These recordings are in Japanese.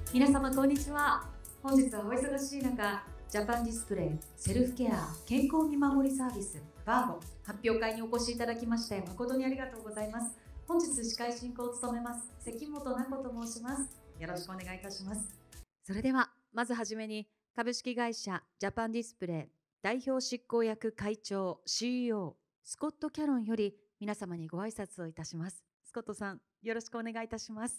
皆様こんにちは。本日はお忙しい中、ジャパンディスプレイセルフケア健康見守りサービスバーゴ発表会にお越しいただきまして誠にありがとうございます。本日司会進行を務めます関本奈子と申します。よろしくお願いいたします。それではまずはじめに株式会社ジャパンディスプレイ代表執行役会長 CEO スコット・キャロンより皆様にご挨拶をいたします。スコットさん、よろしくお願いいたします。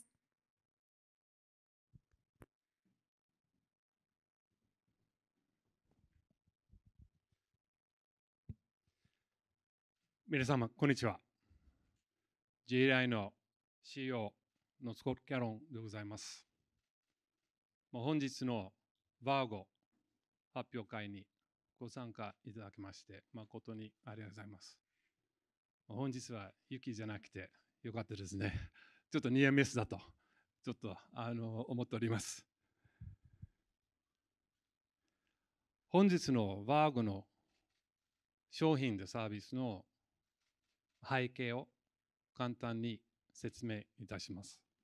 皆様、こんにちは。JLI の CEO のスコット・キャロンでございます。本日のバーゴ発表会にご参加いただきまして、誠にありがとうございます。本日は雪じゃなくてよかったですね。ちょっとニアミスだと、ちょっと思っております。本日のバーゴの商品でサービスの背景を簡単に説明いたします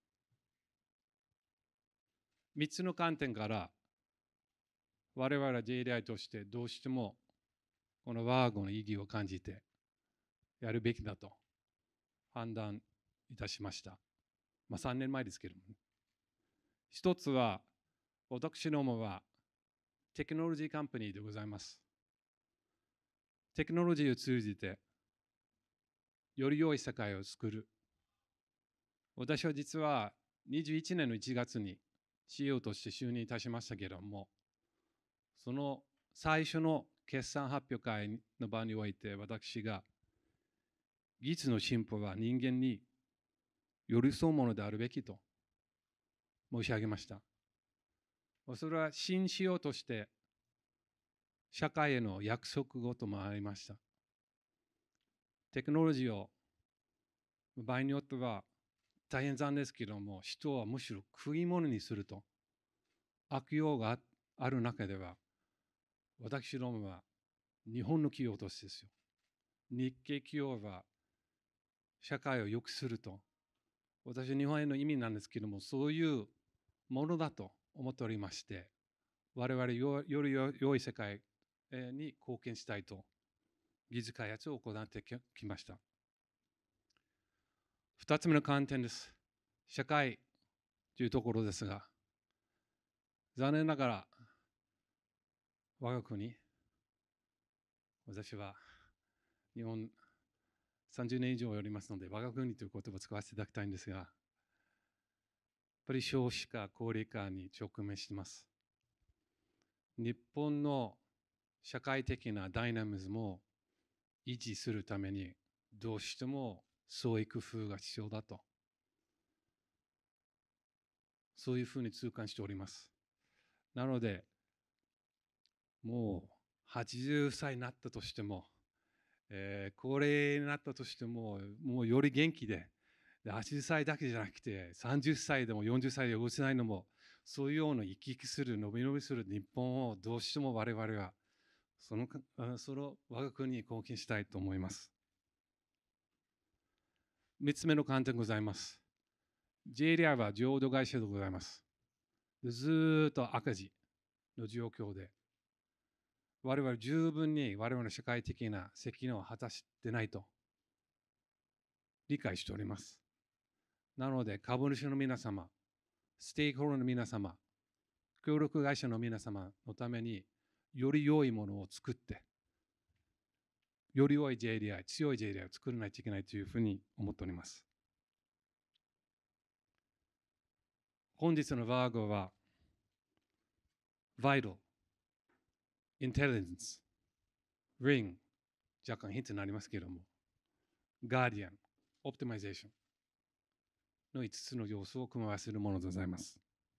。3つの観点から我々は JLI としてどうしてもこのワーゴの意義を感じてやるべきだと判断いたしました。3年前ですけども、ね、一つは私どもはテクノロジーカンパニーでございます。テクノロジーを通じてより良い世界を作る。私は実は21年の1月に CEO として就任いたしましたけれども、その最初の決算発表会の場において私が技術の進歩は人間に寄り添うものであるべきと申し上げました。それは新仕様として社会への約束事もありました。テクノロジーを場合によっては大変残念ですけれども、人はむしろ食い物にすると悪用がある中では、私どもは日本の企業としてですよ。日系企業は社会を良くすると、私は日本への意味なんですけれども、そういうものだと思っておりまして、我々より良い世界に貢献したいと技術開発を行ってきました。2つ目の観点です。社会というところですが、残念ながら我が国、私は日本30年以上おりますので、我が国という言葉を使わせていただきたいんですが、やっぱり少子化、高齢化に直面しています。日本の社会的なダイナミズムを維持するために、どうしても創意工夫が必要だと、そういうふうに痛感しております。なので、もう80歳になったとしても、高齢になったとしても、もうより元気で、80歳だけじゃなくて、30歳でも40歳で落ちないのも、そういうような生き生きする、伸び伸びする日本をどうしても我々は、その我が国に貢献したいと思います。3つ目の観点ございます。JLI は浄土会社でございます。ずっと赤字の状況で、我々十分に我々の社会的な責任を果たしてないと理解しております。なので、株主の皆様、ステークホルダーの皆様、協力会社の皆様のためにより良いものを作って、より良い JLI、強い JLI を作らないといけないというふうに思っております。本日のバーゴは、Vital、Intelligence、Ring、若干ヒントになりますけれども、Guardian、Optimization の5つの要素を組み合わせるものでございます。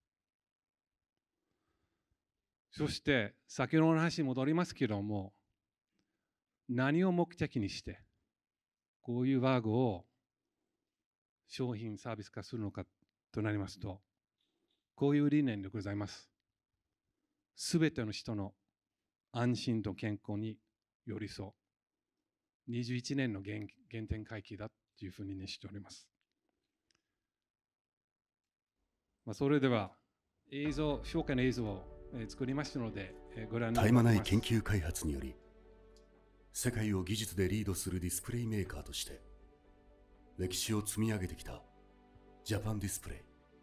そして、先ほどの話に戻りますけれども、何を目的にして、こういうバーゴを商品サービス化するのかとなりますと、こういう理念でございます。すべての人の安心と健康に寄り添う21年の原点回帰だというふうに認識しております。それでは紹介の映像を作りましたので、ご覧に絶え間ない研究開発により、世界を技術でリードするディスプレイメーカーとして、歴史を積み上げてきたジャパンディスプレイ。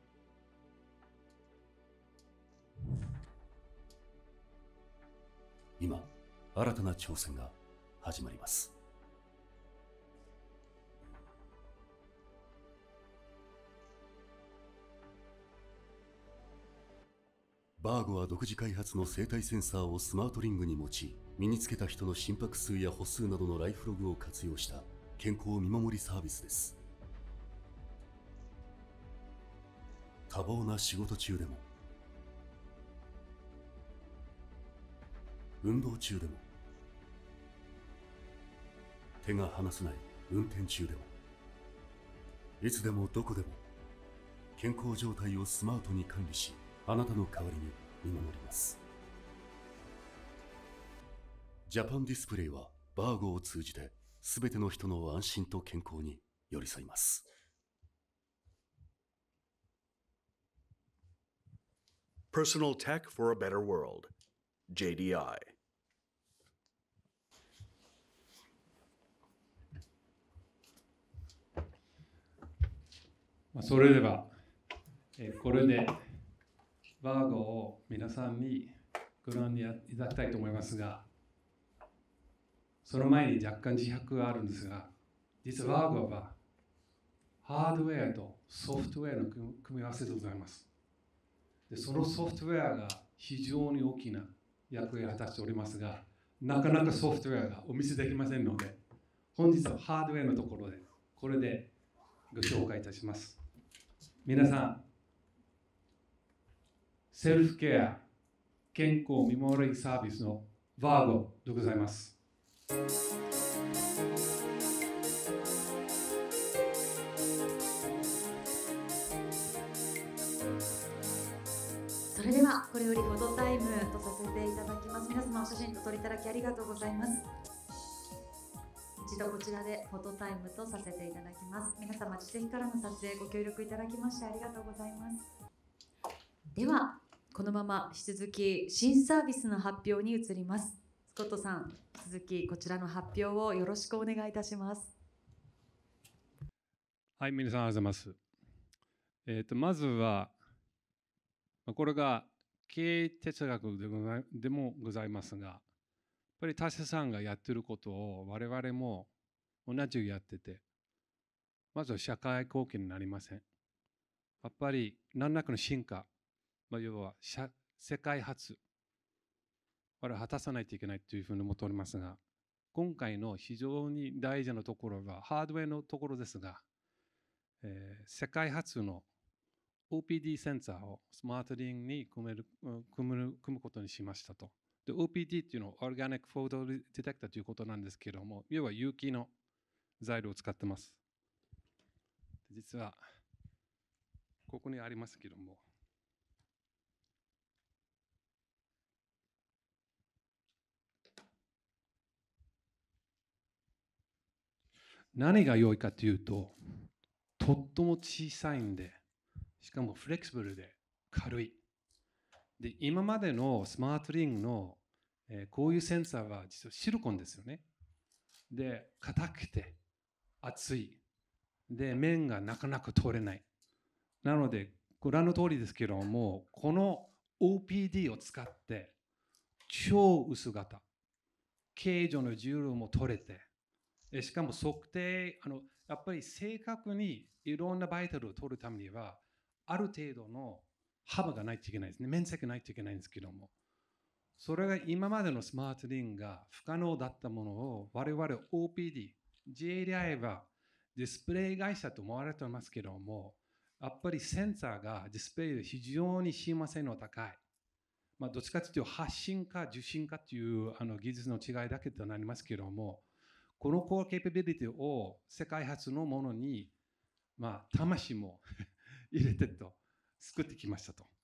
今、新たな挑戦が始まります。バーゴは独自開発の生体センサーをスマートリングに用い、身につけた人の心拍数や歩数などのライフログを活用した健康見守りサービスです。多忙な仕事中でも、運動中でも、手が離せない運転中でも、いつでもどこでも健康状態をスマートに管理し、あなたの代わりに見守ります。ジャパンディスプレイはバーゴを通じて全ての人の安心と健康に寄り添います。 Personal Tech for a Better World, JDI。 それでは、これでバーゴを皆さんにご覧にいただきたいと思いますが、その前に若干自白があるんですが、実はバーゴはハードウェアとソフトウェアの組み合わせでございます。でそのソフトウェアが非常に大きな役割を果たしておりますが、なかなかソフトウェアがお見せできませんので、本日はハードウェアのところでこれでご紹介いたします。皆さん、セルフケア、健康見守りサービスのバーゴでございます。 それではこれよりフォトタイムとさせていただきます。皆様お写真と撮りいただきありがとうございます。一度こちらでフォトタイムとさせていただきます。皆様自席からの撮影ご協力いただきましてありがとうございます。ではこのまま引き続き新サービスの発表に移ります。スコットさん、続きこちらの発表をよろしくお願いいたします。 はい、皆さんありがとうございます。まずはこれが経営哲学でもございますが、やっぱり達さんがやっていることを我々も同じくやってて、まずは社会貢献になりません。やっぱり何らかの進化、要は世界初、これを果たさないといけないというふうに思っておりますが、今回の非常に大事なところはハードウェアのところですが、世界初の OPD センサーをスマートリングに組むことにしましたと。で OPD っていうのはオーガニックフォトディテクターということなんですけれども、要は有機の材料を使ってます。実はここにありますけれども、何が良いかというと、とっても小さいんで、しかもフレキシブルで軽い。で、今までのスマートリングの、こういうセンサーは実はシリコンですよね。で、硬くて厚い。で、面がなかなか取れない。なので、ご覧の通りですけども、この OPD を使って超薄型、形状の重量も取れて、しかも測定、やっぱり正確にいろんなバイタルを取るためには、ある程度の幅がないといけないですね。面積ないといけないんですけども。それが今までのスマートリングが不可能だったものを我々 OPD、JDI はディスプレイ会社と思われていますけども、やっぱりセンサーがディスプレイで非常に親和性の高い。どっちかというと発信か受信かという技術の違いだけとなりますけども、このコアケーパビリティを世界初のものに、魂も入れてと作ってきましたと。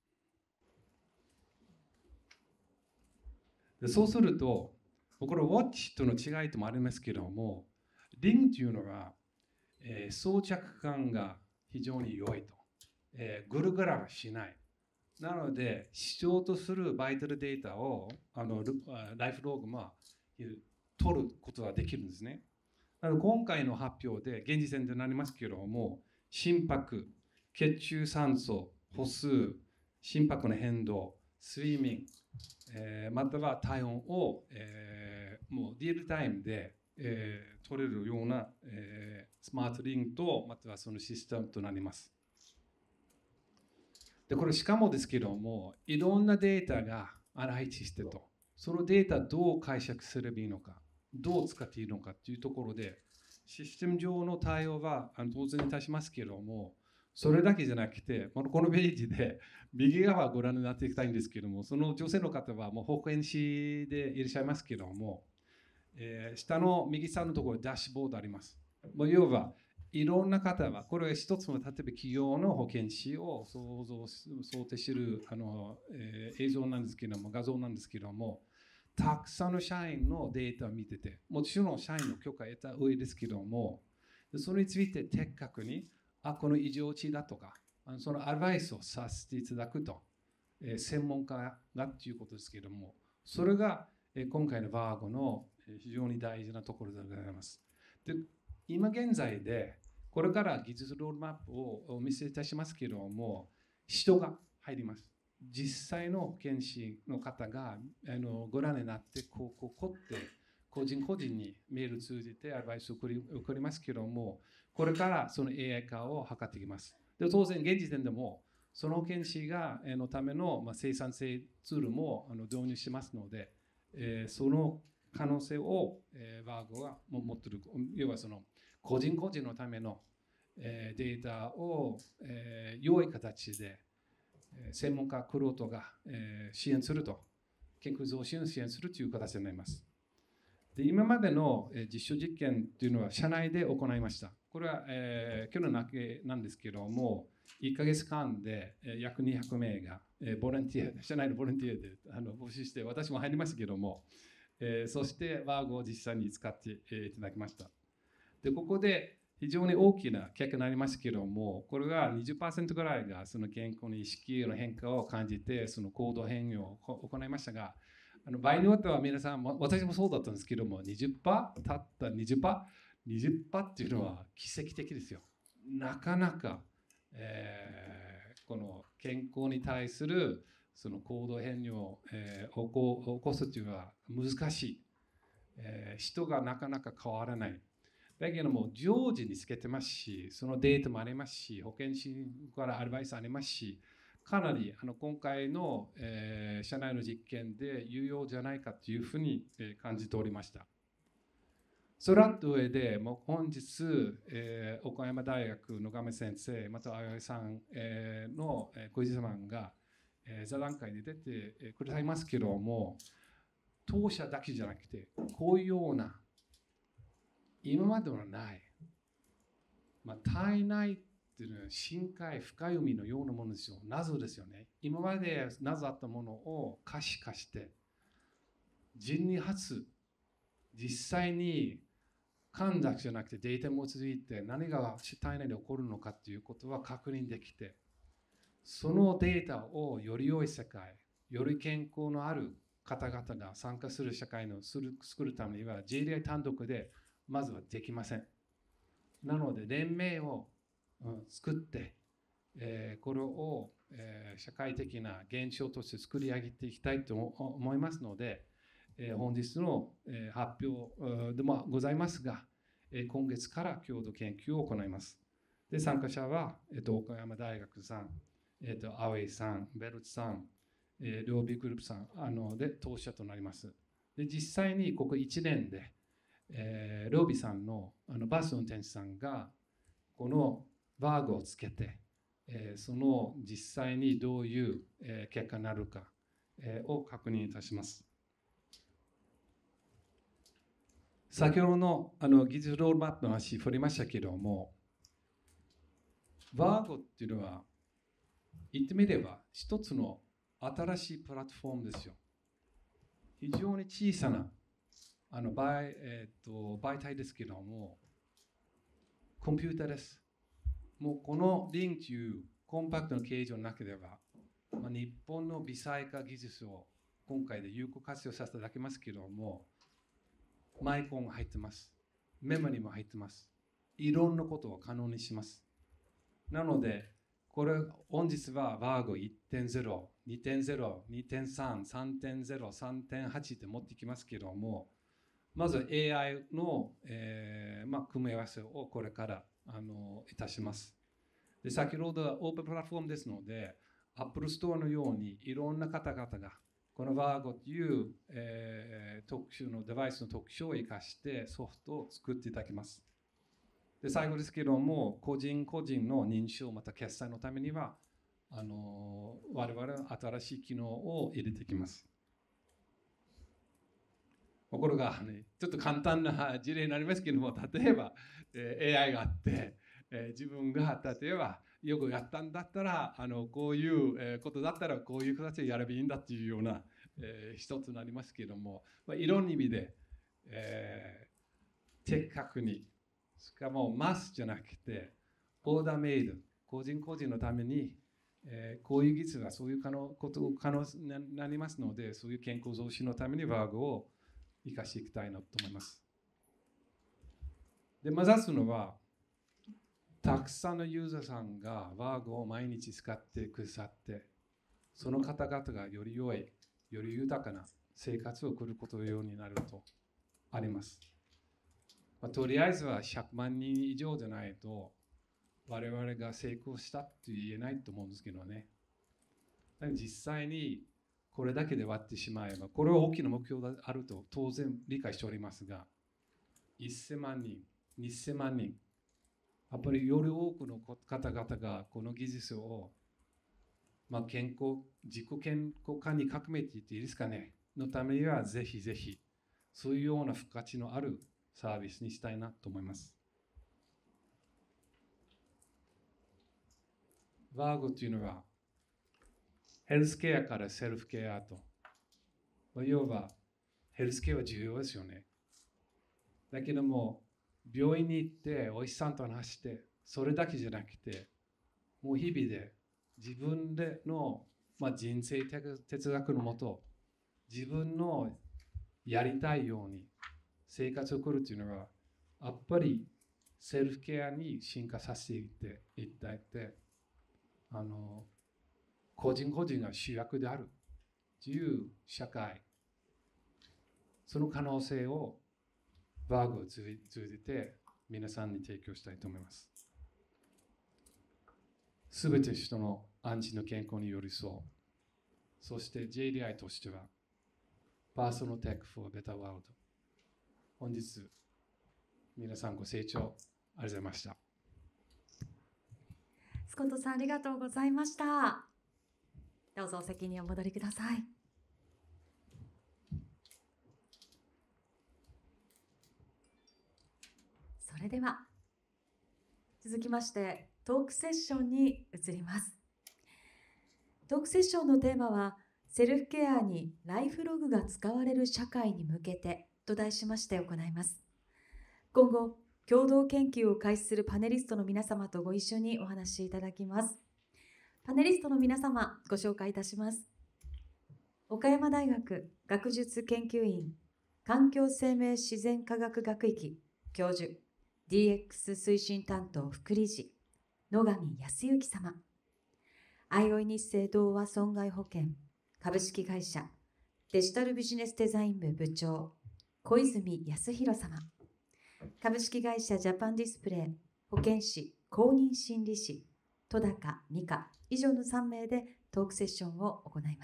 でそうすると、これウォッチとの違いともありますけども、リングというのは、装着感が非常に良いと。ぐるぐるはしない。 なので、必要とするバイタルデータをライフログも取ることができるんですね。今回の発表で現時点でなりますけれども、心拍、血中酸素、歩数、心拍の変動、睡眠、または体温を、もうリアルタイムで、取れるような、スマートリングとまたはそのシステムとなります。でこれしかもですけども、いろんなデータが配置してと、そのデータどう解釈すればいいのか、どう使っていいのかというところで、システム上の対応は当然いたしますけども、それだけじゃなくて、このページで右側をご覧になっていきたいんですけども、その女性の方はもう保健師でいらっしゃいますけども、下の右下のところダッシュボードあります。要はいろんな方は、これは一つの例えば企業の保険士を想定する映像なんですけども、画像なんですけども、たくさんの社員のデータを見てて、もちろん社員の許可を得た上ですけども、それについて的確に、この異常値だとか、そのアドバイスをさせていただくと、専門家がということですけども、それが今回のバーゴの非常に大事なところでございます。で今現在で、これから技術ロードマップをお見せいたしますけれども、人が入ります。実際の保健師の方がご覧になって、こって個人個人にメール通じてアドバイスを送りますけれども、これからその AI 化を図っていきます。で当然、現時点でも、その保健師がのための生産性ツールも導入しますので、その可能性をバーゴは持っている。要はその個人個人のためのデータを良い形で専門家、クロートが支援すると、研究増進を支援するという形になります。で今までの実証実験というのは社内で行いました。これは去年だけなんですけども、1ヶ月間で約200名がボランティア、社内のボランティアで募集して、私も入りましたけども、そしてバーゴを実際に使っていただきました。でここで非常に大きな結果になりますけども、これが 20% ぐらいがその健康の意識の変化を感じて、その行動変容を行いましたが、場合によっては皆さん、私もそうだったんですけども、20%たった 20% っていうのは奇跡的ですよ。なかなか、この健康に対するその行動変容を起こすというのは難しい。人がなかなか変わらない。だけども常時につけてますし、そのデータもありますし、保健師からアドバイスありますし、かなり今回の、社内の実験で有用じゃないかというふうに感じておりました。それと上で、もう本日、岡山大学の亀先生、また青井さん、の小泉さんが、座談会に出てくださいますけども、当社だけじゃなくて、こういうような今まではない、体内っていうのは深海、深い海のようなものですよ。謎ですよね。今まで謎あったものを可視化して、人に初、実際に感だけじゃなくてデータも続いて何が体内で起こるのかということは確認できて、そのデータをより良い世界、より健康のある方々が参加する社会を作るためには JDI 単独でまずはできません。なので連盟を作って、これを社会的な現象として作り上げていきたいと思いますので、本日の発表でもございますが、今月から共同研究を行います。で参加者は、岡山大学さん、青井さん、ベルツさん、両 B グループさんで当社となります。で実際にここ1年で、両 B さんのバス運転手さんがこのバーグをつけて、その実際にどういう、結果になるか、を確認いたします。先ほどの技術ロードマップの話振りましたけども、バーゴっていうのは言ってみれば一つの新しいプラットフォームですよ。非常に小さな媒体ですけども、コンピューターです。もうこのリンクというコンパクトな形状なければ日本の微細化技術を今回で有効活用させていただきますけれども、マイコンが入ってます。メモリも入ってます。いろんなことを可能にします。なので、これ本日は VARGO 1.0、2.0、2.3、3.0、3.8 って持ってきますけれども、まず AI の、組み合わせをこれからいたします。で、先ほどオープンプラットフォームですので、Apple Store のようにいろんな方々がこの VARGO という、特殊のデバイスの特徴を生かしてソフトを作っていただきます。で、最後ですけれども、個人個人の認証また決済のためには我々は新しい機能を入れていきます。これが、ね、ちょっと簡単な事例になりますけれども、例えば、AI があって、自分が例えばよくやったんだったらこういう、ことだったらこういう形でやればいいんだっていうような、一つになりますけれども、いろんな意味で、的確にしかもマスじゃなくてオーダーメイド、個人個人のために、こういう技術がそういうことを可能になりますので、そういう健康増進のために VARGO を生かしていきたいなと思います。で、目指すのはたくさんのユーザーさんが VARGO を毎日使ってくださって、その方々がより良い、より豊かな生活を送ることのようになるとあります。とりあえずは100万人以上じゃないと我々が成功したと言えないと思うんですけどね。実際にこれだけで割ってしまえば、これは大きな目標であると当然理解しておりますが、1000万人、2000万人、やっぱりより多くの方々がこの技術を、健康、自己健康化に革命って言っていいですかね、のためにはぜひぜひそういうような付加値のあるサービスにしたいなと思います。VARGO というのはヘルスケアからセルフケアと、要はヘルスケアは重要ですよね。だけども病院に行ってお医者さんと話して、それだけじゃなくて、もう日々で自分での、人生哲学のもと、自分のやりたいように生活を送るというのは、やっぱりセルフケアに進化させていただいて、個人個人が主役であるという社会、その可能性をVARGOを通じて皆さんに提供したいと思います。すべて人の安心の健康に寄り添う。そして JDI としては、Personal Tech for a Better World。本日、皆さんご清聴ありがとうございました。 スコットさん、ありがとうございました。どうぞお席にお戻りください。それでは続きましてトークセッションに移ります。トークセッションのテーマはセルフケアにライフログが使われる社会に向けてと題しまして行います。今後共同研究を開始するパネリストの皆様とご一緒にお話しいただきます。パネリストの皆様ご紹介いたします。岡山大学学術研究院環境生命自然科学学域教授DX 推進担当副理事野上康之様、あいおい日生同和損害保険株式会社デジタルビジネスデザイン部部長小泉康弘様、株式会社ジャパンディスプレイ保健師公認心理師戸高美香以上の3名でトークセッションを行います。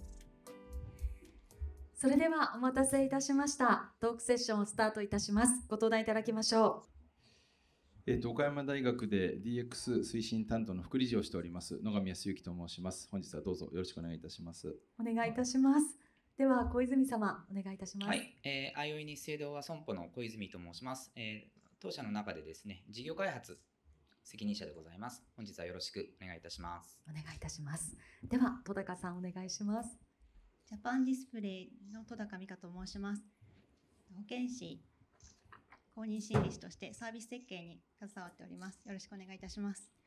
それではお待たせいたしました。トークセッションをスタートいたします。ご登壇いただきましょう。 岡山大学で DX 推進担当の副理事をしております野上康之と申します。本日はどうぞよろしくお願いいたします。 お願いいたします。では小泉様お願いいたします。 はい、あいおい日生同和損保の小泉と申します。当社の中でですね、事業開発責任者でございます。本日はよろしくお願いいたします。 お願いいたします。では戸高さんお願いします。 ジャパンディスプレイの戸高美香と申します。保健師公認心理師としてサービス設計に携わっております。よろしくお願いいたします。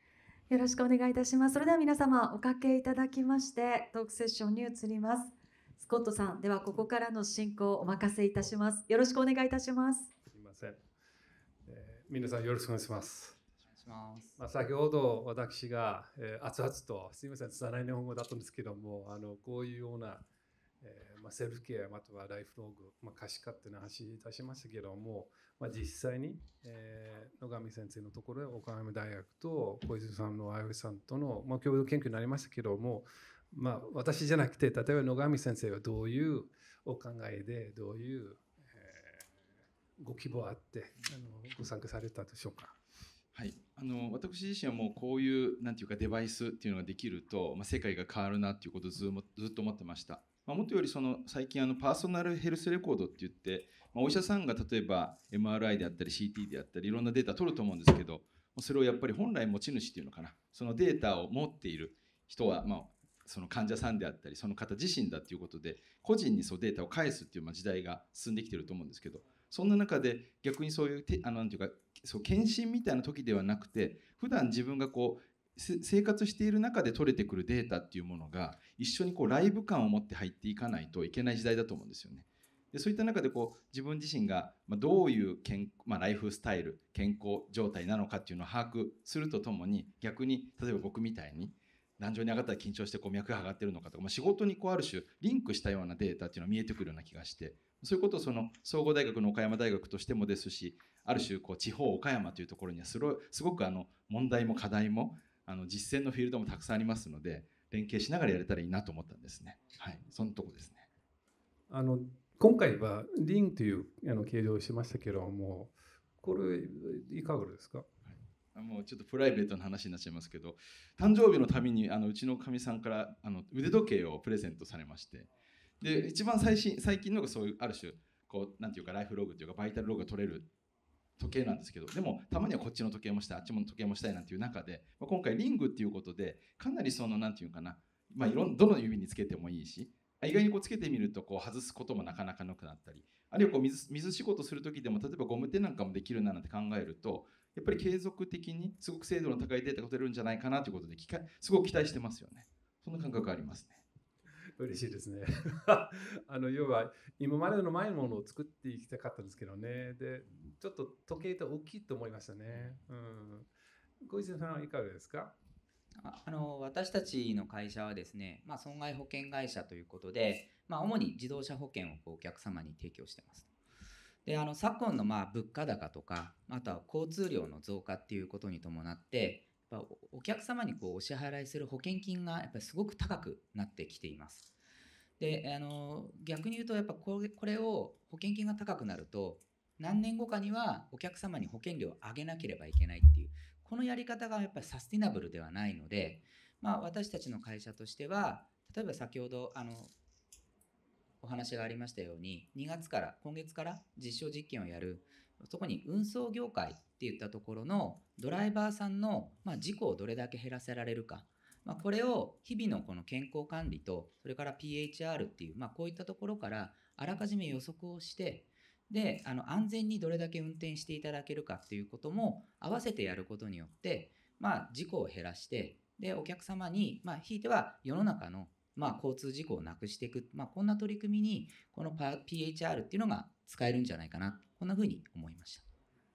よろしくお願いいたします。それでは皆様おかけいただきましてトークセッションに移ります。スコットさん、ではここからの進行をお任せいたします。よろしくお願いいたします。 すみません。皆さんよろしくお願いします。 お願いします。 先ほど私が、熱々とすみません、拙い日本語だったんですけども、こういうような、セルフケアまたはライフログ、可視化っていうのを話いたしましたけども、実際に、野上先生のところで岡山大学と小泉さんの相上さんとの、共同研究になりましたけども、私じゃなくて例えば野上先生はどういうお考えでどういう、ご希望あってご参加されたでしょうか。 はい、私自身はもうこういうなんていうかデバイスっていうのができると、世界が変わるなっていうことをずっと思ってました。もっとより最近パーソナルヘルスレコードって言って、お医者さんが例えば MRI であったり CT であったりいろんなデータを取ると思うんですけど、それをやっぱり本来持ち主っていうのかな、そのデータを持っている人は、その患者さんであったりその方自身だっていうことで個人にそうデータを返すっていう時代が進んできてると思うんですけど、そんな中で逆にそういうなんていうかそう検診みたいな時ではなくて、普段自分が生活している中で取れてくるデータっていうものが一緒にライブ感を持って入っていかないといけない時代だと思うんですよね。でそういった中で自分自身がどういうライフスタイル健康状態なのかっていうのを把握するとともに、逆に例えば僕みたいに壇上に上がったら緊張して脈が上がってるのかとか、仕事にある種リンクしたようなデータっていうのが見えてくるような気がして、そういうことを総合大学の岡山大学としてもですし、ある種地方岡山というところにはすごく問題も課題も実践のフィールドもたくさんありますので、連携しながらやれたらいいなと思ったんですね。はい、そのとこですね。 今回はリンという形状をしましたけども、これいかがですか。 もうちょっとプライベートな話になっちゃいますけど、誕生日のためにうちのかみさんから腕時計をプレゼントされまして、で一番最近のがそういうある種なんていうかライフログというかバイタルログが取れる時計なんですけど、でもたまにはこっちの時計もしたいあっちの時計もしたいなんていう中で、今回リングっていうことでかなりなんていうかな、どの指につけてもいいし、意外につけてみると外すこともなかなかなくなったり、あるいは水仕事する時でも例えばゴム手なんかもできるななんて考えると、やっぱり継続的にすごく精度の高いデータが取れるんじゃないかなということですごく期待してますよね。そんな感覚がありますね。 嬉しいですね。要は今までの前のものを作っていきたかったんですけどね。で、ちょっと時計と大きいと思いましたね。小泉さんはいかがですか。 私たちの会社はですね、損害保険会社ということで、主に自動車保険をお客様に提供しています。で昨今の物価高とか、あとは交通量の増加っていうことに伴って、お客様にお支払いする保険金がやっぱりすごく高くなってきています。で逆に言うとやっぱこれを保険金が高くなると何年後かにはお客様に保険料を上げなければいけないっていう、このやり方がやっぱりサスティナブルではないので、私たちの会社としては例えば先ほどお話がありましたように今月から実証実験をやる、そこに運送業界っていったところのドライバーさんの事故をどれだけ減らせられるか、これを日々のこの健康管理とそれから PHR っていう、こういったところからあらかじめ予測をして、で安全にどれだけ運転していただけるかっていうことも合わせてやることによって、事故を減らして、でお客様に、ひいては世の中の交通事故をなくしていく、こんな取り組みにこの PHR っていうのが使えるんじゃないかな、こんなふうに思いました。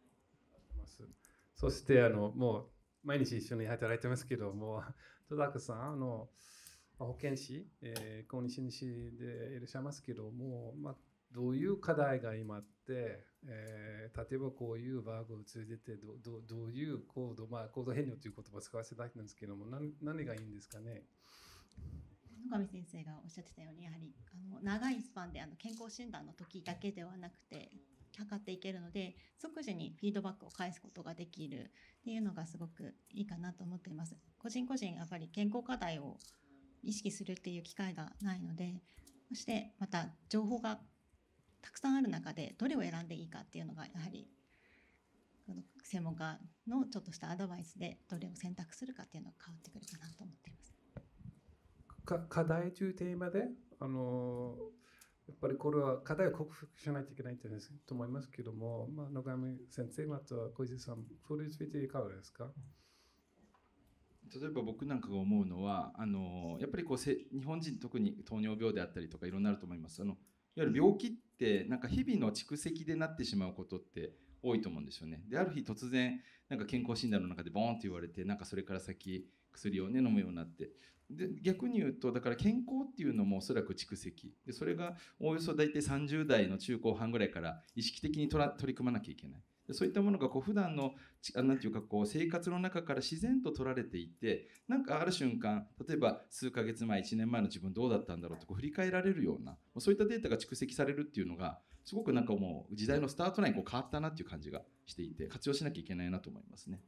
そしてもう毎日一緒に働いてますけども、戸高さん保健師、公認心理師でいらっしゃいますけども、どういう課題が今あって、例えばこういうバーグを通じてどういうコード変容という言葉を使わせていただいたんですけども、何がいいんですかね。 野上先生がおっしゃってたように、やはり長いスパンで健康診断の時だけではなくて測っていけるので、即時にフィードバックを返すことができるっていうのがすごくいいかなと思っています。個人やっぱり健康課題を意識するっていう機会がないので、そしてまた情報がたくさんある中でどれを選んでいいかっていうのが、やはり専門家のちょっとしたアドバイスでどれを選択するかっていうのが変わってくるかなと思っています。 課題というテーマでやっぱりこれは課題を克服しないといけないと思いますけども、野上先生また小泉さん、それについていかがですか。 例えば僕なんかが思うのはやっぱりこう日本人特に糖尿病であったりとかいろんなあると思います。いわゆる病気ってなんか日々の蓄積でなってしまうことって多いと思うんですよね。である日突然なんか健康診断の中でボーンって言われてなんかそれから先薬をね飲むようになって、で逆に言うとだから健康っていうのもおそらく蓄積で、それがおおよそ大体30代の中後半ぐらいから意識的に取り組まなきゃいけない。そういったものがこう普段のなんていうかこう生活の中から自然と取られていて、なんかある瞬間例えば数ヶ月前1年前の自分どうだったんだろうとこう振り返られるような、そういったデータが蓄積されるっていうのがすごくなんかもう時代のスタートラインこう変わったなっていう感じがしていて、活用しなきゃいけないなと思いますね。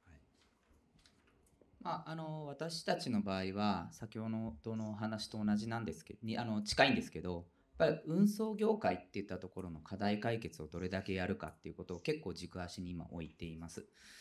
私たちの場合は先ほどのお話と同じなんですけど近いんですけど、やっぱり運送業界っていったところの課題解決をどれだけやるかっていうことを結構軸足に今置いています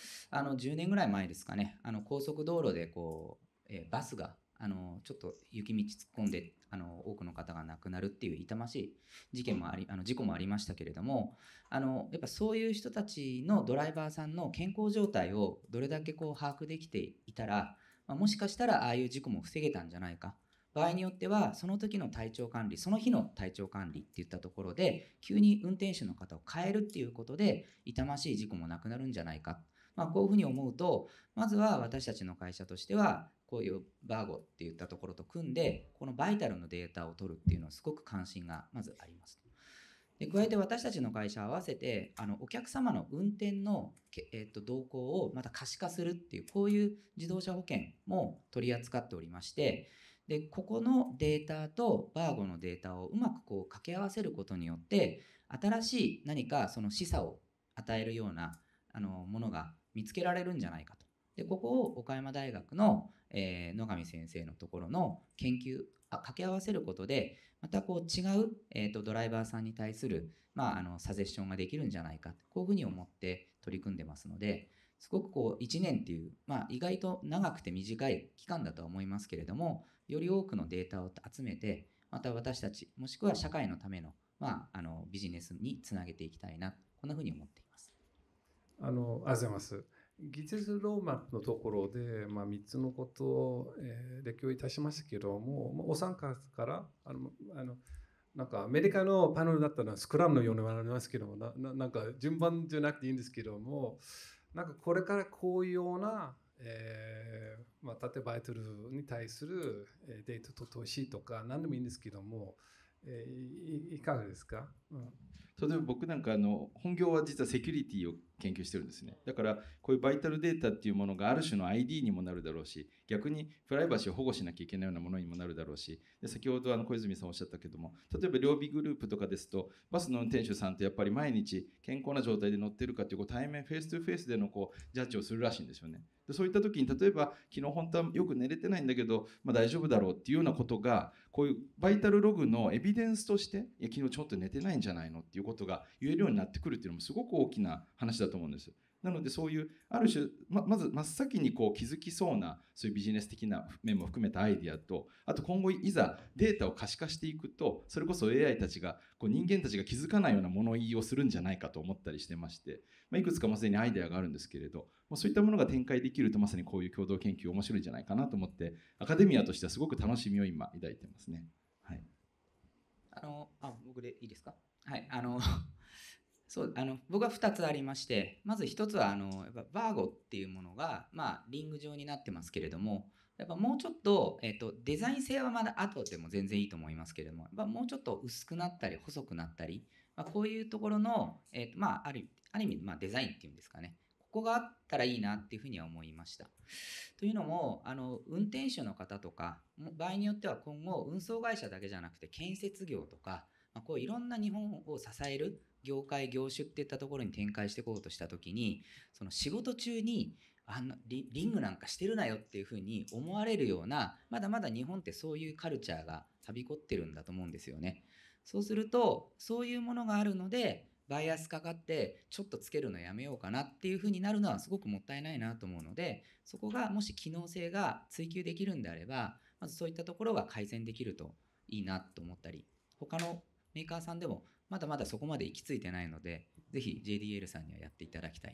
。10年ぐらい前ですかね、高速道路でバスがちょっと雪道突っ込んで多くの方が亡くなるっていう痛ましい事故もありましたけれども、やっぱそういう人たちのドライバーさんの健康状態をどれだけ把握できていたら、もしかしたらああいう事故も防げたんじゃないか。場合によってはその時の体調管理、その日の体調管理っていったところで急に運転手の方を変えるっていうことで痛ましい事故もなくなるんじゃないか。こういうふうに思うと、まずは私たちの会社としてはこういうバーゴっていったところと組んでこのバイタルのデータを取るっていうのはすごく関心がまずあります。で加えて私たちの会社は合わせてお客様の運転の、動向をまた可視化するっていうこういう自動車保険も取り扱っておりまして、でここのデータとバーゴのデータをうまく掛け合わせることによって新しい何かその示唆を与えるようなものが見つけられるんじゃないかと。でここを岡山大学の、野上先生のところの研究掛け合わせることでまた違う、ドライバーさんに対する、サジェッションができるんじゃないか、こういうふうに思って取り組んでますので、すごく1年っていう、意外と長くて短い期間だとは思いますけれども、より多くのデータを集めてまた私たちもしくは社会のための、ビジネスにつなげていきたいな、こんなふうに思っています。 ありがとうございます。技術ローマップのところで、3つのことを、列挙いたしましたけども、お三方からなんかアメリカのパネルだったらスクラムのようになりますけども、なんか順番じゃなくていいんですけども、なんかこれからこういうような、例えばバイトルに対するデータと投資とか何でもいいんですけども、いかがですか？ 例えば僕なんか本業は実はセキュリティを研究してるんですね。だからこういうバイタルデータっていうものがある種の ID にもなるだろうし、逆にプライバシーを保護しなきゃいけないようなものにもなるだろうし、で先ほど小泉さんおっしゃったけども、例えば両備グループとかですとバスの運転手さんってやっぱり毎日健康な状態で乗ってるかっていう対面フェイストゥフェイスでのジャッジをするらしいんですよね。でそういった時に例えば昨日本当はよく寝れてないんだけど、大丈夫だろうっていうようなことがこういうバイタルログのエビデンスとして、いや昨日ちょっと寝てないんじゃないのっていうことが言えるようになってくるっていうのもすごく大きな話だと思うんです。なのでそういうある種 まず真っ先に気づきそうなそういうビジネス的な面も含めたアイディアと、あと今後いざデータを可視化していくとそれこそ AI たちが人間たちが気づかないような物言いをするんじゃないかと思ったりしてまして、いくつかもすでにアイデアがあるんですけれど、そういったものが展開できるとまさにこういう共同研究面白いんじゃないかなと思って、アカデミアとしてはすごく楽しみを今抱いてますね。はい、 僕でいいですか？はい、そう僕は2つありまして、まず1つはやっぱバーゴっていうものが、リング状になってますけれども、やっぱもうちょっと、デザイン性はまだ後でも全然いいと思いますけれども、やっぱもうちょっと薄くなったり細くなったり、こういうところの、ある意味、デザインっていうんですかね、ここがあったらいいなっていうふうには思いました。というのも運転手の方とか場合によっては今後運送会社だけじゃなくて建設業とか、こういろんな日本を支える業界業種っていったところに展開していこうとした時に、その仕事中にリングなんかしてるなよっていうふうに思われるような、まだまだ日本ってそういうカルチャーがはびこってるんだと思うんですよね。そうするとそういうものがあるのでバイアスかかってちょっとつけるのやめようかなっていうふうになるのはすごくもったいないなと思うので、そこがもし機能性が追求できるんであれば、まずそういったところが改善できるといいなと思ったり、他のメーカーさんでもまだまだそこまで行き着いてないので、ぜひ JDL さんにはやっていただきたいなと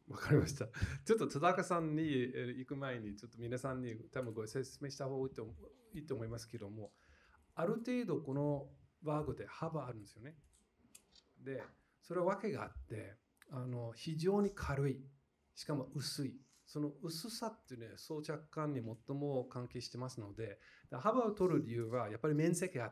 わかりました。ちょっと戸高さんに行く前に、ちょっと皆さんに多分ご説明した方がいいと思いますけども、ある程度このワーゴで幅あるんですよね。で、それは訳があって、非常に軽い、しかも薄い。その薄さってね、装着感に最も関係してますので、幅を取る理由はやっぱり面積があって、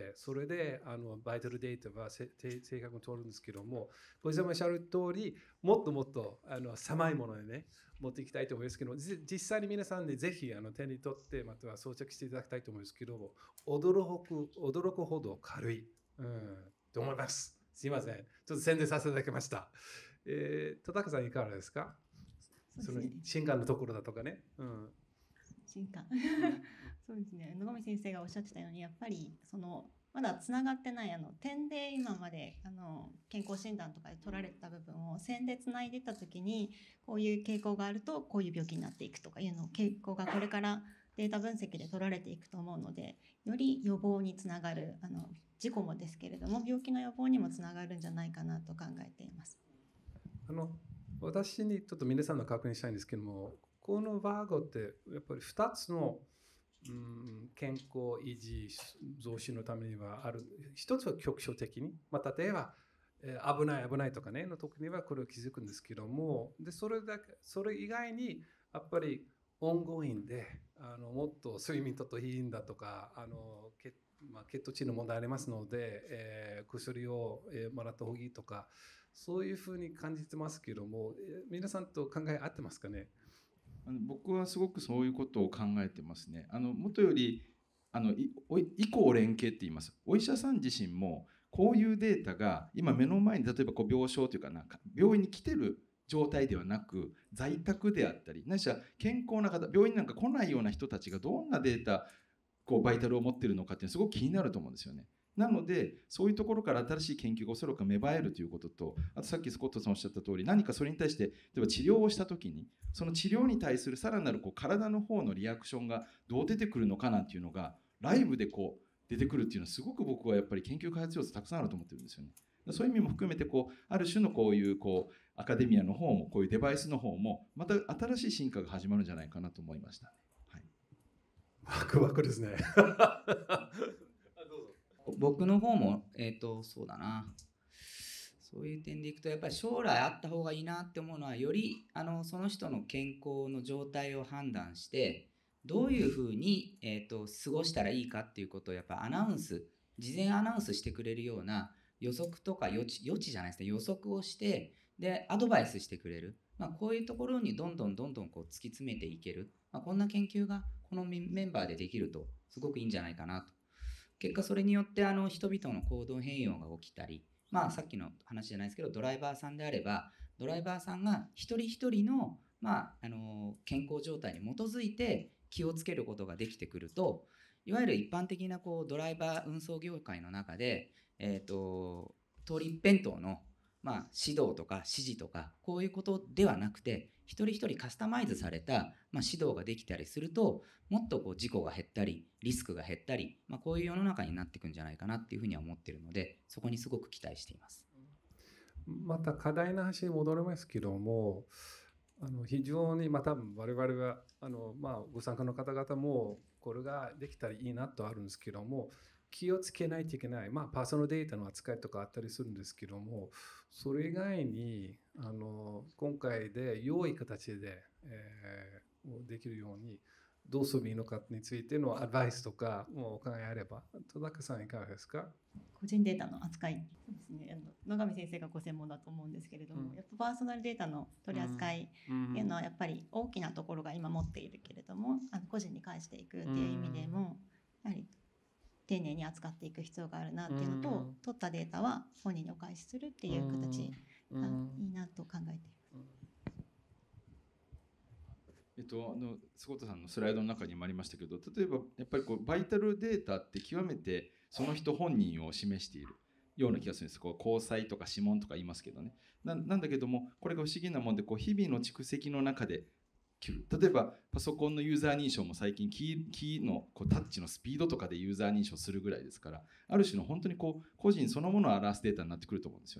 それでバイタルデータは正確に取るんですけども、ご自身もおっしゃる通り、もっともっと狭いものにね、持っていきたいと思いますけど、実際に皆さんでぜひ手に取って、または装着していただきたいと思いますけど、驚くほど軽い、と思います。すいません。ちょっと宣伝させていただきました。戸高さんいかがですか？その新刊のところだとかね。 新刊そうですね。野上先生がおっしゃってたように、やっぱりまだつながってない点で今まで健康診断とかで取られた部分を線でつないでいった時に、こういう傾向があるとこういう病気になっていくとかいうの傾向がこれからデータ分析で取られていくと思うので、より予防につながる事故もですけれども病気の予防にもつながるんじゃないかなと考えています。 私にちょっと皆さんの確認したいんですけども、このワーゴってやっぱり2つの、健康維持増進のためにはある。一つは局所的に、例えば、危ないとかねの時にはこれを気づくんですけども、でそれ以外にやっぱりオンゴインでもっと睡眠とっていいんだとか血糖値の問題ありますので、薬を、もらった方がいいとか、そういうふうに感じてますけども、皆さんと考え合ってますかね？ 僕はすごくそういうことを考えてますね。もとより以降連携って言います。お医者さん自身もこういうデータが今目の前に、例えば病床というか病院に来てる状態ではなく、在宅であったり、ないしは健康な方、病院なんか来ないような人たちがどんなデータバイタルを持っているのかっていうのはすごく気になると思うんですよね。なのでそういうところから新しい研究がおそらく芽生えるということと、あとさっきスコットさんおっしゃった通り、何かそれに対して例えば治療をした時に、その治療に対するさらなる体の方のリアクションがどう出てくるのかなんていうのがライブで出てくるっていうのは、すごく僕はやっぱり研究開発要素たくさんあると思ってるんですよね。そういう意味も含めてある種のこういうアカデミアの方も、こういうデバイスの方もまた新しい進化が始まるんじゃないかなと思いましたね。 ワクワクですね。 僕の方もそうだな、そういう点でいくと、やっぱり将来あった方がいいなって思うのは、よりその人の健康の状態を判断して、どういうふうに、過ごしたらいいかっていうことをやっぱ事前アナウンスしてくれるような予測とか予知じゃないですね、予測をして、でアドバイスしてくれる、こういうところにどんどん突き詰めていける、こんな研究がこのメンバーでできるとすごくいいんじゃないかなと。結果それによって人々の行動変容が起きたり、さっきの話じゃないですけど、ドライバーさんであればドライバーさんが一人一人の、健康状態に基づいて気をつけることができてくると、いわゆる一般的なドライバー運送業界の中で、通り一辺倒の指導とか指示とかこういうことではなくて、一人一人カスタマイズされた指導ができたりすると、もっと事故が減ったりリスクが減ったり、こういう世の中になっていくんじゃないかなっていうふうには思っているので、そこにすごく期待しています。 また課題の話に戻りますけども、非常に多分我々はご参加の方々もこれができたらいいなとあるんですけども、気をつけないといけない、パーソナルデータの扱いとかあったりするんですけども、それ以外に今回で良い形で、できるようにどうすればいいのかについてのアドバイスとかもお考えあれば。戸高さんいかがですか？ 個人データの扱い、そうですね、野上先生がご専門だと思うんですけれども、やっぱパーソナルデータの取り扱いっていうのはやっぱり大きなところが今持っているけれども、個人に返していくっていう意味でもやはり丁寧に扱っていく必要があるなっていうのと、取ったデータは本人にお返しするっていう形がいいなと考えています。 スコットさんのスライドの中にもありましたけど、例えばやっぱりバイタルデータって極めてその人本人を示しているような気がするんです。交際とか指紋とか言いますけどね。なんだけども、これが不思議なもんで、日々の蓄積の中で例えばパソコンのユーザー認証も最近キーのタッチのスピードとかでユーザー認証するぐらいですから、ある種の本当に個人そのものを表すデータになってくると思うんですよね。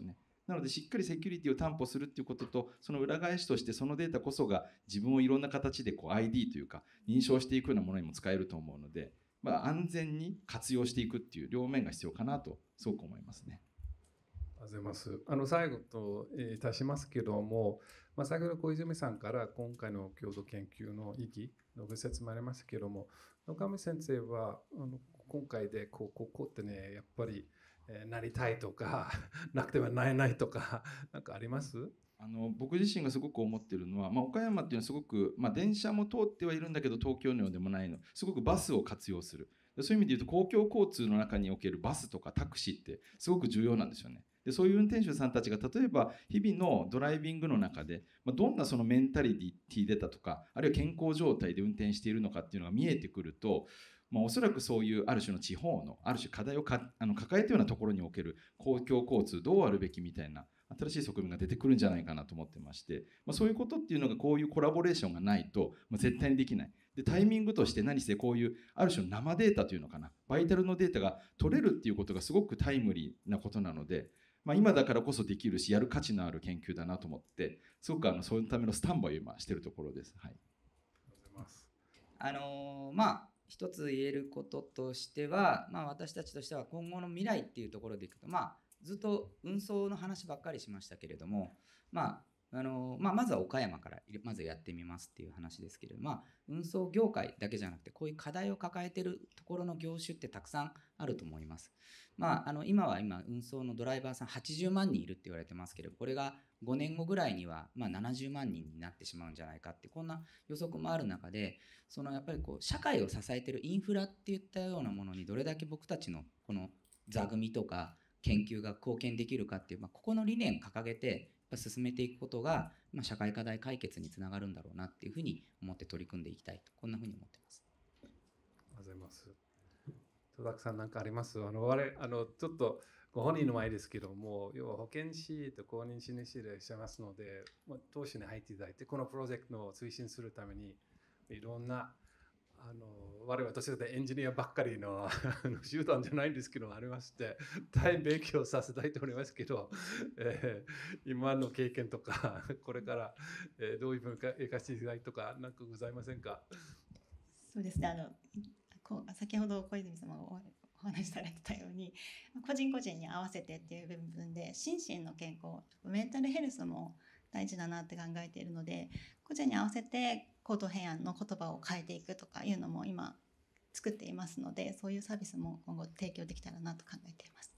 なのでしっかりセキュリティを担保するっていうことと、その裏返しとしてそのデータこそが自分をいろんな形でID というか認証していくようなものにも使えると思うので、安全に活用していくっていう両面が必要かなとすごく思いますね。 ありがとうございます。最後といたしますけども、先ほど小泉さんから今回の共同研究の意義のご説明ありましたけども、野上先生は今回でこうってね、やっぱりなりたいとかなくてはなれないとかなんかあります？ 僕自身がすごく思ってるのは、岡山っていうのはすごく、電車も通ってはいるんだけど東京のようでもないの、すごくバスを活用する。そういう意味で言うと公共交通の中におけるバスとかタクシーってすごく重要なんですよね。でそういう運転手さんたちが例えば日々のドライビングの中で、どんなそのメンタリティーだとか、あるいは健康状態で運転しているのかっていうのが見えてくると、おそらくそういうある種の地方のある種課題を抱えたようなところにおける公共交通どうあるべきみたいな新しい側面が出てくるんじゃないかなと思ってまして、そういうことっていうのがこういうコラボレーションがないと絶対にできない。でタイミングとして何せこういうある種の生データというのかな、バイタルのデータが取れるっていうことがすごくタイムリーなことなので、今だからこそできるしやる価値のある研究だなと思って、すごくそういうためのスタンバイを今しているところです。はい、 ありがとうございます。 一つ言えることとしては、私たちとしては今後の未来っていうところでいくと、ずっと運送の話ばっかりしましたけれども、まずは岡山からまずやってみますっていう話ですけれども、運送業界だけじゃなくてこういう課題を抱えているところの業種ってたくさんあると思います。今運送のドライバーさん80万人いるって言われてますけど、これが5年後ぐらいには70万人になってしまうんじゃないかって、こんな予測もある中で、やっぱり社会を支えているインフラっていったようなものにどれだけ僕たちのこの座組とか研究が貢献できるかっていう、ここの理念掲げて進めていくことが、社会課題解決につながるんだろうなっていうふうに思って取り組んでいきたいと、こんなふうに思ってます。 ありがとうございます。戸田さん何かあります？ちょっとご本人の前ですけども、要は保健師と公認心理師でいらっしゃいますので、当初に入っていただいて、このプロジェクトを推進するためにいろんな我々としてエンジニアばっかりの集団じゃないんですけどありまして、大変勉強させていただいておりますけど、今の経験とかこれから、どういう文化生かしていきたいとか何かございませんか？ そうですね、先ほど小泉様がお話しされてたように、個人個人に合わせてっていう部分で心身の健康、メンタルヘルスも大事だなって考えているので、個人に合わせて行動変案の言葉を変えていくとかいうのも今作っていますので、そういうサービスも今後提供できたらなと考えています。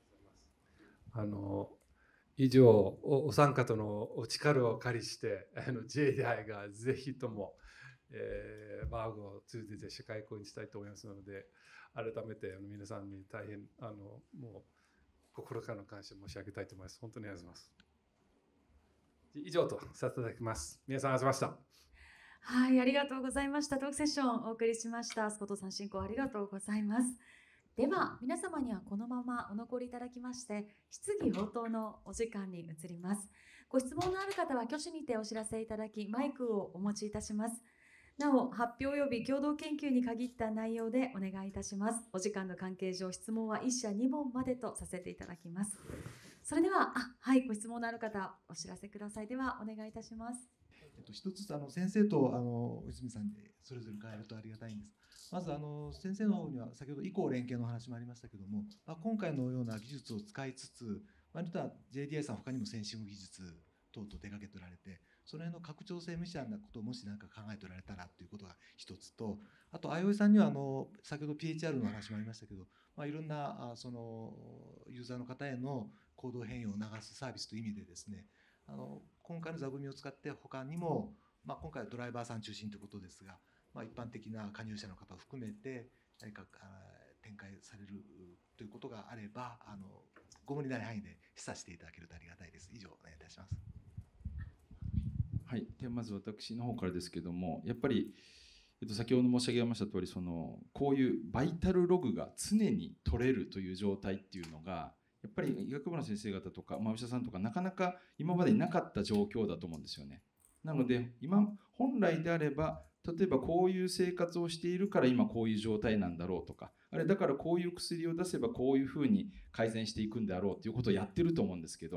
以上お三方のお力を借りしてJDI がぜひともバーグを通じて社会貢献したいと思いますので、改めて皆さんに大変もう心からの感謝申し上げたいと思います。本当にありがとうございます。以上とさせていただきます。皆さんありがとうございました。 はい、ありがとうございました。トークセッションお送りしました。スコットさん進行ありがとうございます。では皆様にはこのままお残りいただきまして、質疑応答のお時間に移ります。ご質問のある方は挙手にてお知らせいただき、マイクをお持ちいたします。なお、発表及び共同研究に限った内容でお願いいたします。お時間の関係上、質問は1社2問までとさせていただきます。それでは、はい、ご質問のある方、お知らせください。では、お願いいたします。 一つ先生と小泉さんでそれぞれ伺えるとありがたいんです。まず先生の方には先ほど移行連携の話もありましたけども、今回のような技術を使いつつ、実は JDI さん他にもセンシング技術等々手掛けておられて、その辺の拡張性みたいなことをもし何か考えておられたらということが一つと、あと相生さんには先ほど PHR の話もありましたけど、いろんなそのユーザーの方への行動変容を促すサービスという意味でですね、今回の座組を使って他にも、今回はドライバーさん中心ということですが、一般的な加入者の方を含めて何か展開されるということがあれば、ご無理ない範囲で示唆していただけるとありがたいです。以上お願いいたします。 はい、でまず私の方からですけども、やっぱり、先ほど申し上げました通り、こういうバイタルログが常に取れるという状態っていうのが、やっぱり医学部の先生方とか、お医者さんとかなかなか今までになかった状況だと思うんですよね。なので本来であれば、例えばこういう生活をしているから今こういう状態なんだろうとか、あれだからこういう薬を出せばこういうふうに改善していくんだろうということをやってると思うんですけど、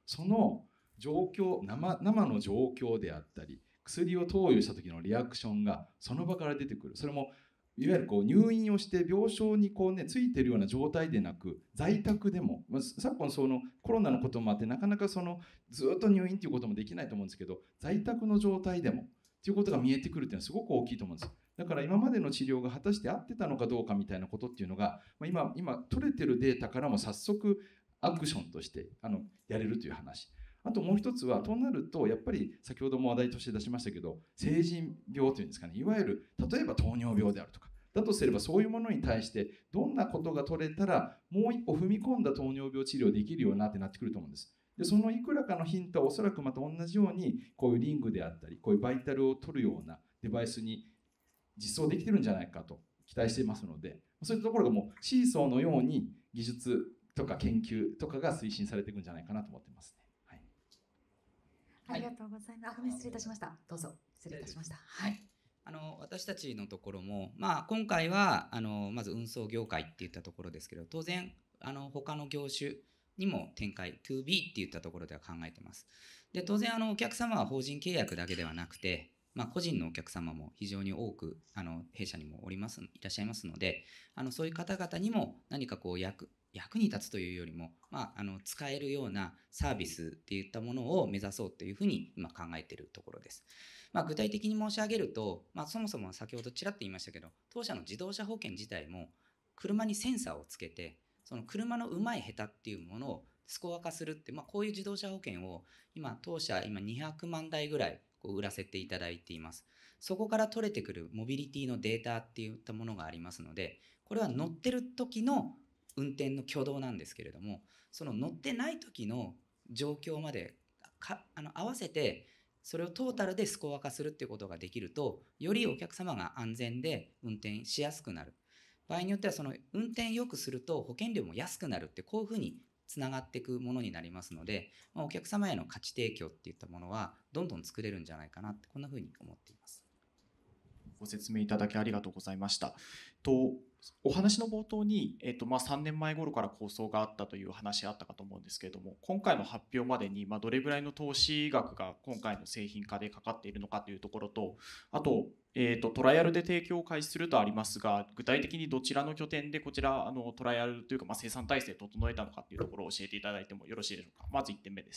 その状況、生の状況であったり、薬を投与した時のリアクションがその場から出てくる。それもいわゆる入院をして病床についているような状態でなく、在宅でも、昨今コロナのこともあってなかなかずっと入院ということもできないと思うんですけど、在宅の状態でもということが見えてくるというのはすごく大きいと思うんです。だから今までの治療が果たして合ってたのかどうかみたいなことっていうのが、今取れてるデータからも早速アクションとしてやれるという話。あともう一つは、となるとやっぱり先ほども話題として出しましたけど、成人病というんですかね、いわゆる例えば糖尿病であるとかだとすれば、そういうものに対してどんなことが取れたらもう一歩踏み込んだ糖尿病治療できるようになってくると思うんです。でそのいくらかのヒントはおそらくまた同じようにこういうリングであったり、こういうバイタルを取るようなデバイスに実装できてるんじゃないかと期待していますので、そういったところがもうシーソーのように技術とか研究とかが推進されていくんじゃないかなと思ってますね。 ありがとうございます。ごめん、失礼いたしました。どうぞ。失礼いたしました。はい。 私たちのところも、今回はまず運送業界っていったところですけど、当然他の業種にも展開 2B っていったところでは考えてます。で当然お客様は法人契約だけではなくて、個人のお客様も非常に多く弊社にもいらっしゃいますので、そういう方々にも何か役に立つというよりも、使えるようなサービスっていったものを目指そうというふうに今考えているところです。具体的に申し上げると、そもそも先ほどちらっと言いましたけど、当社の自動車保険自体も車にセンサーをつけて、その車のうまい下手っていうものをスコア化するって、こういう自動車保険を当社200万台ぐらい売らせていただいています。そこから取れてくるモビリティのデータっていったものがありますので、これは乗ってる時の運転の挙動なんですけれども、その乗ってない時の状況まで合わせて、それをトータルでスコア化するっていうことができると、よりお客様が安全で運転しやすくなる。場合によっては運転良くすると保険料も安くなるって、こういうふうにつながっていくものになりますので、お客様への価値提供っていったものはどんどん作れるんじゃないかなって、こんなふうに思っています。 ご説明いただきありがとうございました。お話の冒頭に、3年前頃から構想があったという話あったかと思うんですけれども、今回の発表までにどれぐらいの投資額が今回の製品化でかかっているのかというところと、あと、トライアルで提供を開始するとありますが、具体的にどちらの拠点でこちらトライアルというか、生産体制を整えたのかというところを教えていただいてもよろしいでしょうか。まず1点目です。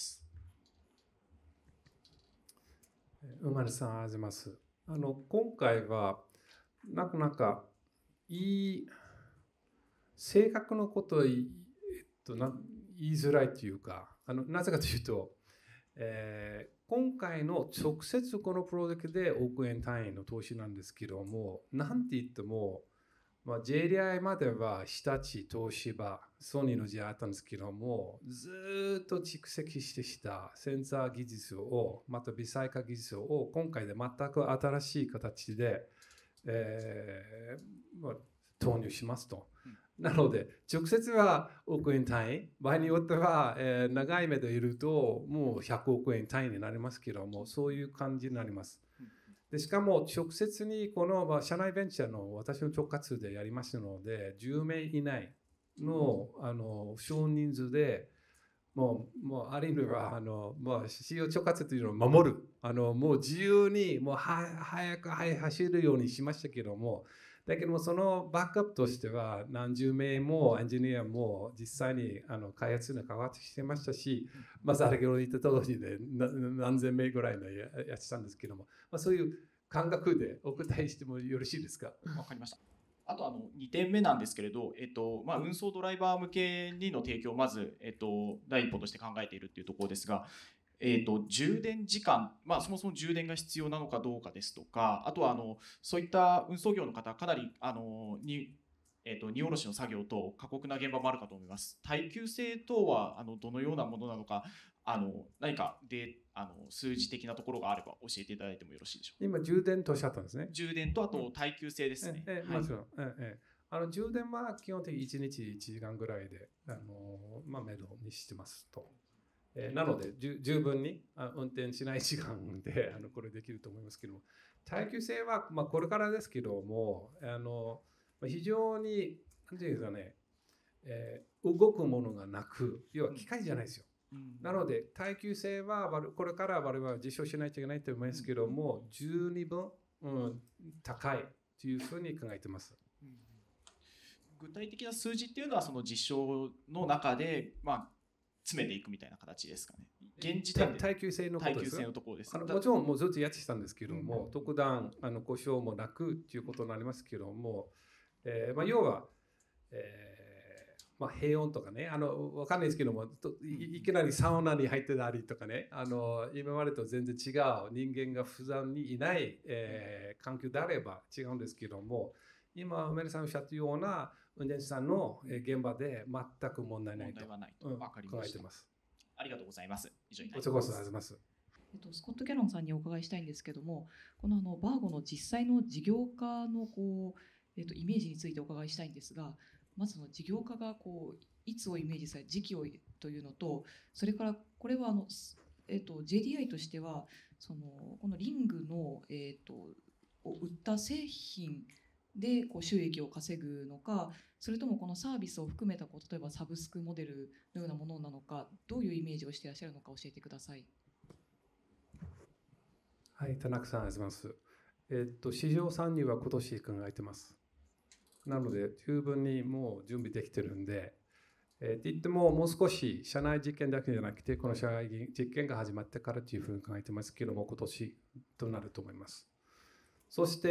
うまるさん、あります。今回はなかなか正確なことを言いづらいというか、なぜかというと、今回の直接このプロジェクトで億円単位の投資なんですけども、なんて言っても、JDI までは日立、東芝、ソニーの時代あったんですけども、ずっと蓄積してきたセンサー技術を、また微細化技術を今回で全く新しい形で、投入しますと。なので、直接は億円単位、場合によっては、長い目でいるともう100億円単位になりますけども、そういう感じになります。でしかも直接にこの社内ベンチャーの私の直轄でやりますので、10名以内の少人数でもうある意味は使用直轄というのを守る、もう自由にもう早く走るようにしましたけども、だけどもそのバックアップとしては何十名もエンジニアも実際に開発に関わってきてましたし、先ほど言った通りで何千名ぐらいのやってたんですけども、そういう感覚でお答えしてもよろしいですか。 わかりました。あと2点目なんですけれど、運送ドライバー向けにの提供をまず、第一歩として考えているというところですが、充電時間、そもそも充電が必要なのかどうかですとか、あとはそういった運送業の方、かなり荷下ろしの作業と過酷な現場もあるかと思います。耐久性等はどのようなものなのか、何かで数字的なところがあれば教えていただいてもよろしいでしょうか。 今、充電とおっしゃったんですね。 充電とあと耐久性ですね。 もちろん。充電は基本的に1日1時間ぐらいでメドにしてますと。なので十分に運転しない時間でこれできると思いますけども、耐久性はこれからですけども、非常に何て言うんですかね、動くものがなく、要は機械じゃないですよ。 なので、耐久性はこれから我々は実証しないといけないと思いますけども、十二分、高いというふうに考えています。 具体的な数字っていうのはその実証の中で、詰めていくみたいな形ですかね。現時点で耐久性のことです。 耐久性のところです。 もちろんもうずっとやってきたんですけども、特段故障もなくということになりますけども、要は、平穏とかね、わかんないですけども、いきなりサウナに入ってたりとかね、今までと全然違う人間が普段にいない、環境であれば違うんですけども、今、梅田さんおっしゃったような運転手さんの現場で全く問題ないと考えています。 ありがとうございます。以上になります。 こちらこそありがとうございます。 スコット・キャロンさんにお伺いしたいんですけども、このバーゴの実際の事業化のイメージについてお伺いしたいんですが、まず事業化がいつをイメージされ、時期をというのと、それからこれはJDI としてはこのリングのを売った製品で収益を稼ぐのか、それともこのサービスを含めた例えばサブスクモデルのようなものなのか、どういうイメージをしていらっしゃるのか教えてください。 はい、田中さん、ありがとうございます。市場参入は今年考えてます。なので、十分にもう準備できてるんで、って言っても、もう少し社内実験だけじゃなくて、この社内実験が始まってからというふうに考えてますけども、今年となると思います。そして、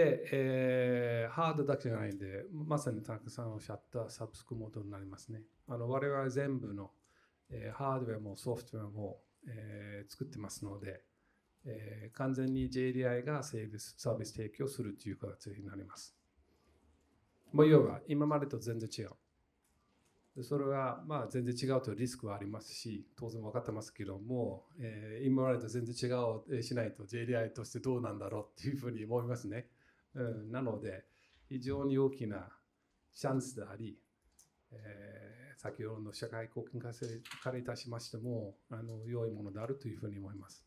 ハードだけじゃないんで、まさに田中さんおっしゃったサブスクモードになりますね。我々は全部の、ハードウェアもソフトウェアも、作ってますので、完全に JDI がサービス提供するという形になります。要は今までと全然違う。それは全然違うというリスクはありますし、当然分かってますけども、今までと全然違うしないと JDI としてどうなんだろうっていうふうに思いますね。なので、非常に大きなチャンスであり、先ほどの社会貢献活性からいたしましても、良いものであるというふうに思います。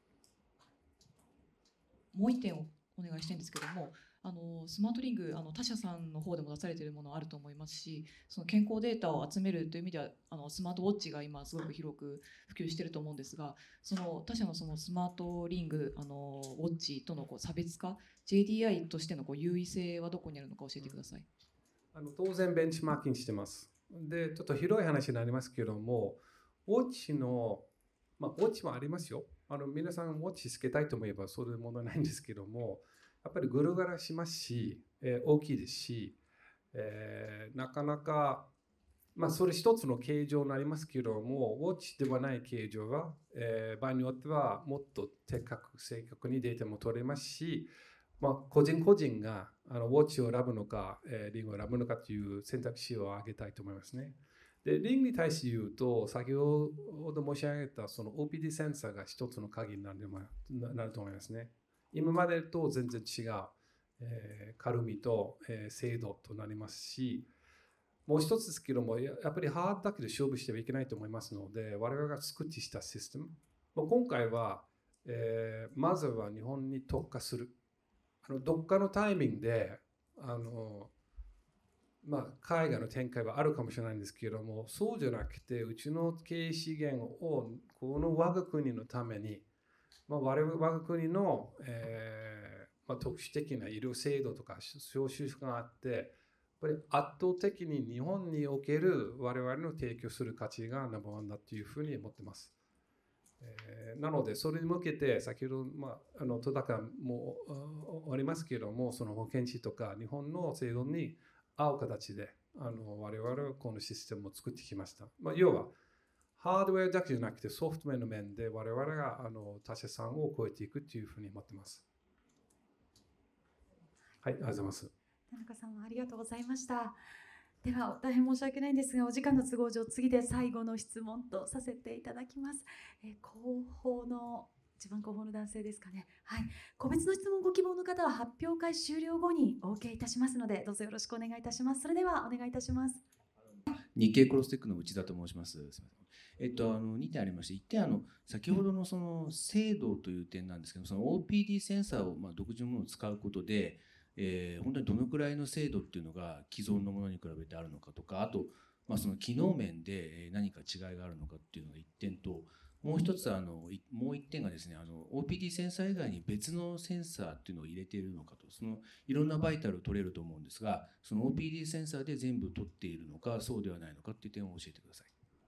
もう一点をお願いしたいんですけども、スマートリング他社さんの方でも出されているものあると思いますし、その健康データを集めるという意味ではスマートウォッチが今すごく広く普及していると思うんですが、その他社のそのスマートリングウォッチとの差別化、 JDI としての優位性はどこにあるのか教えてください。 当然ベンチマーキングしてます。で、ちょっと広い話になりますけども、ウォッチの、ウォッチもありますよ。皆さんウォッチつけたいと思えばそれで問題ないんですけども、やっぱりぐるぐるしますし、大きいですし、なかなか、それ一つの形状になりますけども、ウォッチではない形状は、場合によってはもっと正確にデータも取れますし、個人個人がウォッチを選ぶのか、リングを選ぶのかという選択肢を上げたいと思いますね。で、リングに対して言うと、先ほど申し上げたその OPD センサーが一つの鍵になると思いますね。今までと全然違う、軽みと、精度となりますし、もう一つですけども、やっぱりハードだけで勝負してはいけないと思いますので、我々が作ってきたシステム、今回は、まずは日本に特化する。どっかのタイミングで、海外の展開はあるかもしれないんですけれども、そうじゃなくて、うちの経営資源をこの我が国のために、我が国の、特殊的な医療制度とか招集があって、やっぱり圧倒的に日本における我々の提供する価値がナンバーワンだというふうに思っています。なので、それに向けて、先ほど、戸高もありますけれども、その保険士とか日本の制度に合う形で、我々はこのシステムを作ってきました。要は、ハードウェアだけじゃなくてソフトウェアの面で我々が他社さんを超えていくというふうに思っています。はい、ありがとうございます。 田中さんもありがとうございました。では大変申し訳ないんですが、お時間の都合上、次で最後の質問とさせていただきます。一番後方の男性ですかね。はい、個別の質問ご希望の方は発表会終了後にお受けいたしますので、どうぞよろしくお願いいたします。それではお願いいたします。 日経クロステックの内田と申します。すみません。2点ありまして、1点先ほどのその精度という点なんですけど、その OPD センサーを独自のものを使うことで、本当にどのくらいの精度っていうのが既存のものに比べてあるのかとか、あと、 その機能面で何か違いがあるのかっていうのが1点と、もう一つもう1点がですね、OPD センサー以外に別のセンサーっていうのを入れているのかと、そのいろんなバイタルを取れると思うんですが、その OPD センサーで全部取っているのかそうではないのかっていう点を教えてください。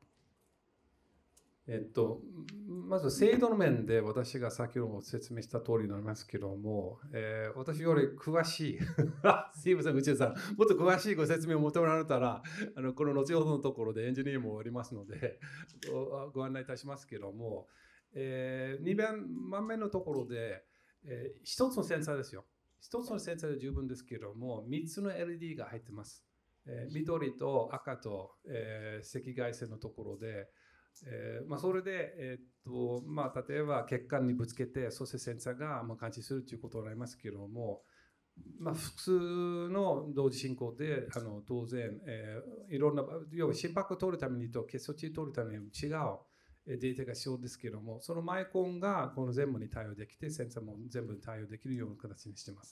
まず制度の面で私が先ほど説明した通りになりますけども、私より詳しいすいません、内田さん、もっと詳しいご説明を求められたらこの後ほどのところでエンジニアもおりますのでご案内いたしますけども、2番目のところで、1つのセンサーですよ。1つのセンサーで十分ですけども、3つの LED が入ってます。緑と赤と、赤外線のところで、それで、例えば血管にぶつけて、そしてセンサーが感知するということになりますけれども、複数の同時進行で当然、いろんな要は心拍を取るためにと血糖値を取るために違うデータが必要ですけれども、そのマイコンがこの全部に対応できて、センサーも全部に対応できるような形にしています。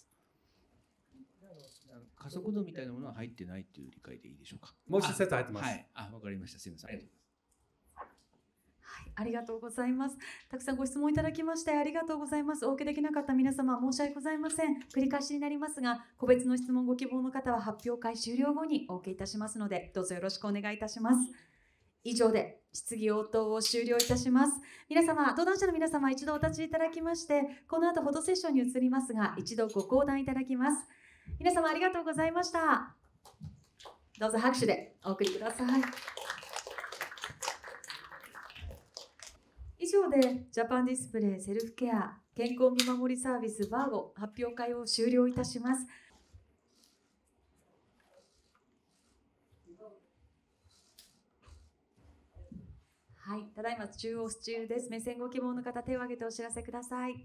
加速度みたいなものは入ってないという理解でいいでしょうか。 もう一つ入ってます。 はい、わかりました。すみません。 ありがとうございます。たくさんご質問いただきましてありがとうございます。お受けできなかった皆様申し訳ございません。繰り返しになりますが、個別の質問ご希望の方は発表会終了後にお受けいたしますので、どうぞよろしくお願いいたします。以上で質疑応答を終了いたします。皆様、登壇者の皆様、一度お立ちいただきまして、この後フォトセッションに移りますが、一度ご講談いただきます。皆様ありがとうございました。どうぞ拍手でお送りください。以上でジャパンディスプレイセルフケア健康見守りサービスバーゴ発表会を終了いたします。はい、ただいま中央中です。目線ご希望の方、手を挙げてお知らせください。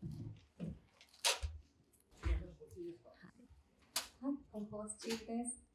はい、オンポーズ中です。